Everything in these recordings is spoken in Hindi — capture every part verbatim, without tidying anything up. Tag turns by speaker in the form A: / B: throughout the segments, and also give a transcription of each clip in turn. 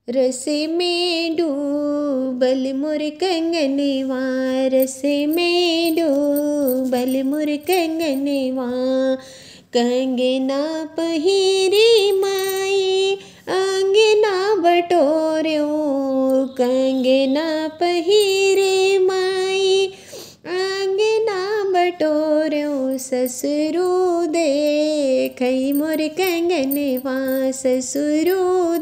A: रस में डूबल मोर कंगनवा, रस में डूबल मोर कंगनवा। कंगना पहिरे माई अंगना बटोर्यो, कंगना पहिरे माई अंगना बटोर्यो। ससुरो देखई मोर कंगनवा, ससुरो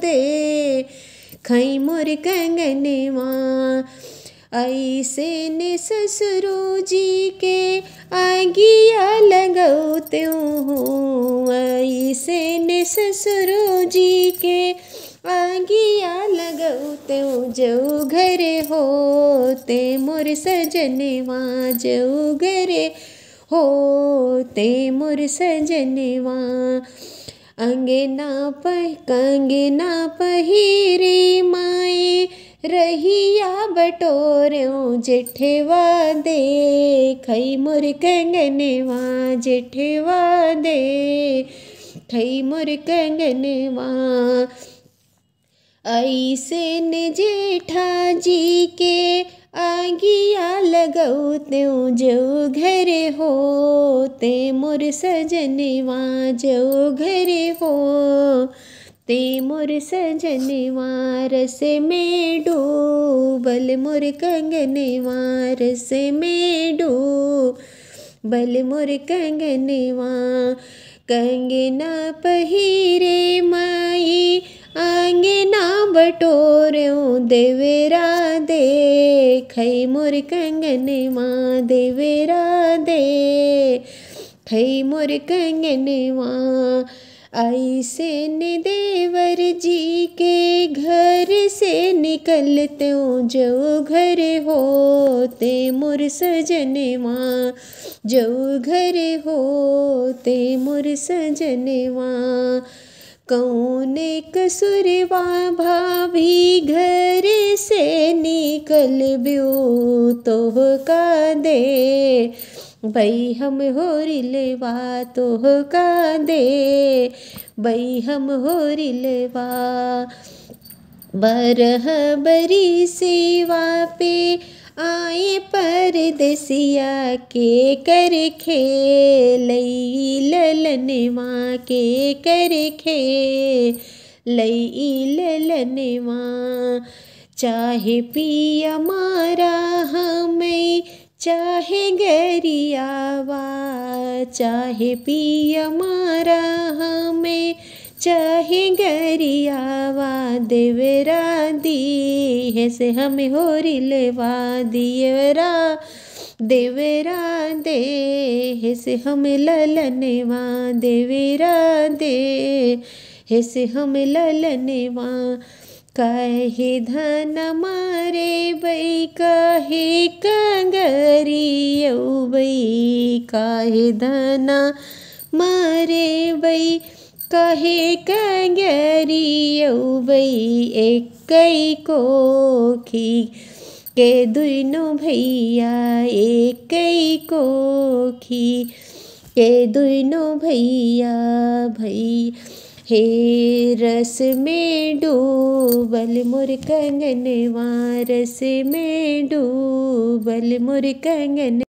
A: देखई मोर कंगनवा। ऐसे ने ससुरो जी के आगिया लगौते हूँ, ऐसे ने ससुरो जी के आगिया लगौते हूँ। जो घर होते मोर सजनवा, जो घर होते मोर सजनवा। अंगना पह कंगना पहिरे माई रहिया बटोर्यो। जेठवा देखई मोर कंगनवा, जेठवा देखई मोर कंगनवा। ऐसे ने जेठा जी के आगिया लगौते हूँ। जो घर होते मोर सजनवा, जो घर होते मोर सजनवा। रस में डूबल मोर कंगनवा, रस में डूबल मोर कंगनवा। कंगना पहिरे माई अंगना बटोर्यो, देवरा देखई मोर कंगनवा, देवरा देखई मोर कंगनवा। ऐसे ने देवर जी के घर से निकलते हूँ। जो घर होते मोर सजनवा, जो घर होते मोर सजनवा। कौन कसुरवा भाभी घर से निकल ब्यो, तोह का दे बई हम होरिलवा, तोह का दे बई हम होरिलवा। बरह बरी सेवा पे आए परदेसिया, के कर खेलई ललनवा, के कर खेलई ललनवा। चाहे पिया मारा हमें चाहे गरियावा, चाहे पिया मारा हमें चाहे गरियावा। देवरा दी है से हमें होरिलवा, दियरा देवरा दे है से हमें ललनवा, देवरा दे है से हमें ललनवा। काहे धन मारे बई काहे कंगरियौ बई, काहे धन मारे बई काहे कंगरियौ बई। एकई कोखी के दुनो भैया, एकई कोखी के दुनो भैया भई। हे रस में डूबल मोर कंगनवा, रस में डूबल मोर कंगन।